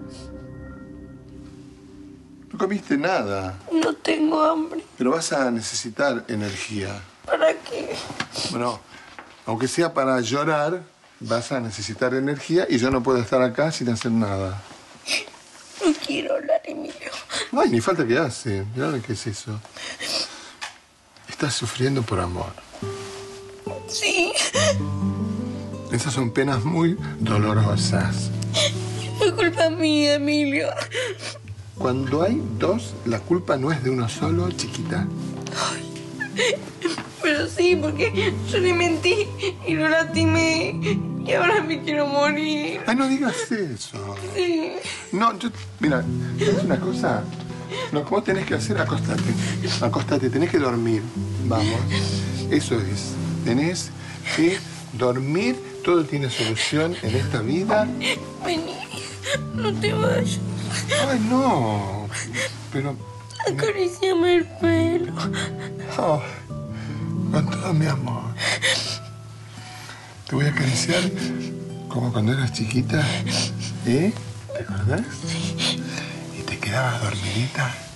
No comiste nada. No tengo hambre. Pero vas a necesitar energía. ¿Para qué? Bueno, aunque sea para llorar, vas a necesitar energía y yo no puedo estar acá sin hacer nada. No quiero hablar, Emilio. Ay, ni falta que hace. Mirá qué es eso. Estás sufriendo por amor. Sí. Esas son penas muy dolorosas. Es culpa mía, Emilio. Cuando hay dos, la culpa no es de uno solo, chiquita. Ay, pero sí, porque yo le mentí y lo lastimé. Y ahora me quiero morir. Ay, no digas eso. Sí. No, mira, ¿sabes una cosa? Lo que vos tenés que hacer, acostate. Acostate, tenés que dormir. Vamos. Eso es. Tenés que dormir. Todo tiene solución en esta vida. Vení, no te vayas. Ay, no. Pero... Acaríciame el pelo. Oh, con todo mi amor. Te voy a acariciar como cuando eras chiquita. ¿Eh? ¿Te acordás? Y te quedabas dormidita.